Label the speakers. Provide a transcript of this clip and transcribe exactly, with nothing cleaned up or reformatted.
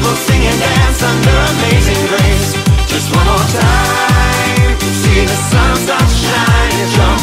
Speaker 1: people sing and dance under Amazing Grace. Just one more time, see the sun start to shine. It's your